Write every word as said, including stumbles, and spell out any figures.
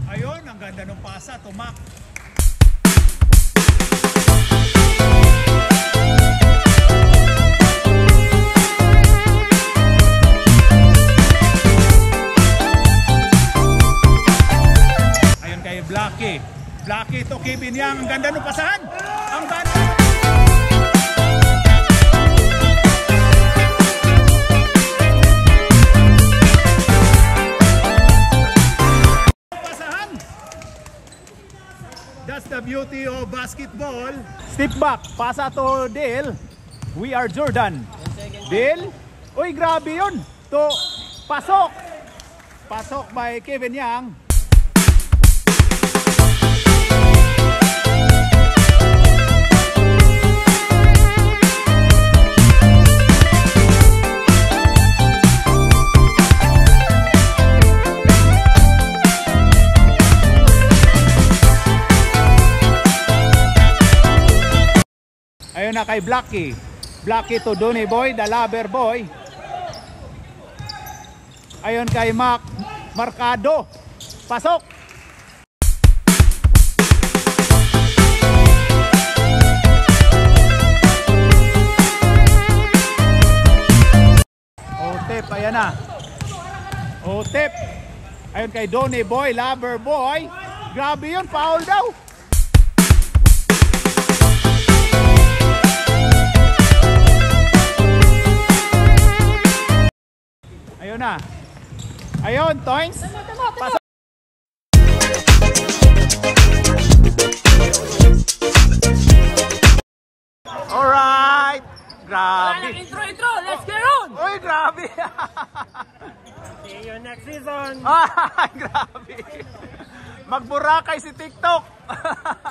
Ayun, ang ganda ng pasa, tumak. Ayun kay Blacky. Blacky to Kevin Yang, ang ganda ng pasahan. Ang ganda. That's the beauty of basketball. Step back, pasa to Dale. We are Jordan. Dale. Uy, grabe yun. To, pasok. Pasok by Kevin Yang. Ayun na kay Blacky. Blacky to Donny Boy, the lover boy. Ayun kay Mac Marcado. Pasok. Otep, ayan na. Otep. Ayun kay Donny Boy, lover boy. Grabe yun, foul daw. Ayun na. Ayun, Toings. Pasok. Alright. Grabe. Intro, intro. Let's get on. Uy, grabe. See you next season. Ay, grabe. Magburakay si TikTok.